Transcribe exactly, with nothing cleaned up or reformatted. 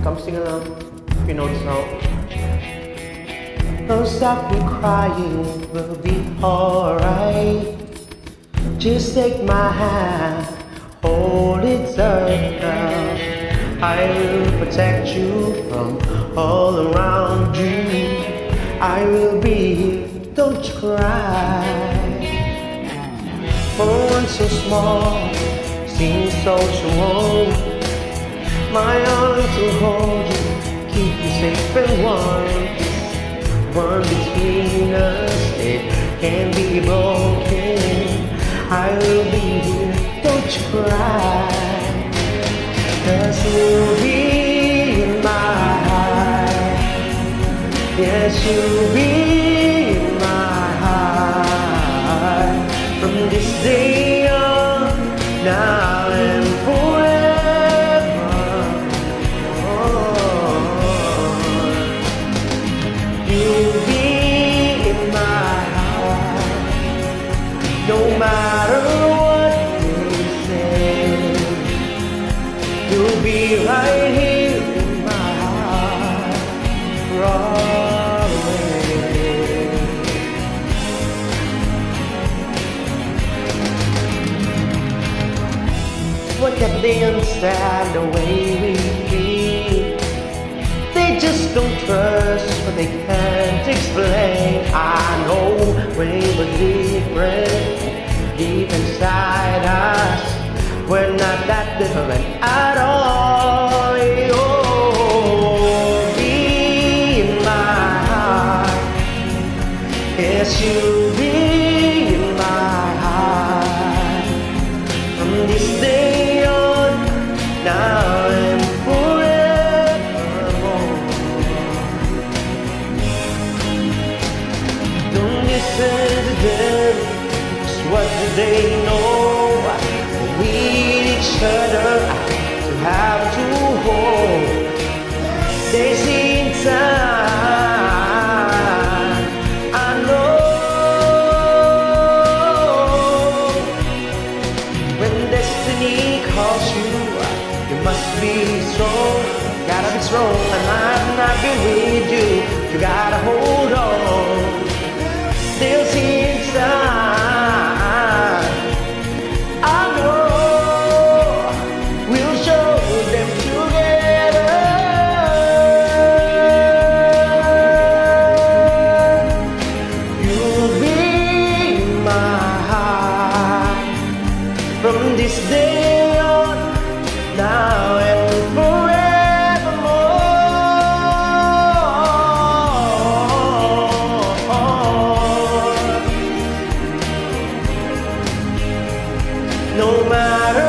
Come sing along, if you know the song. Don't stop me crying, we'll be alright. Just take my hand, hold it tight now. I will protect you from all around you. I will be here, don't you cry. For one so small, seems so small. My arms will hold you, keep you safe and warm. One between us, it can't be broken. I will be here, don't you cry. 'Cause you'll be in my heart. Yes, you'll be in my heart. From this day on, now and forever. Oh, you'll be in my heart. No matter what they say, you'll be right here in my heart, always. What can they understand the way we feel? They just don't trust what they can't explain. I know we were different deep inside us. We're not that different at all. Oh, be in my heart. Yes, you'll be in my heart. From this day on, now and forevermore. Don't listen to them, 'cause what do they know? We need each other to have to hold. They see inside, I know. When destiny calls you, you must be strong. Gotta be strong, and I'm not be with you. You gotta hold on. They'll see inside, I know. We'll show them together. You'll be in my heart. From this day on, now and forevermore. No matter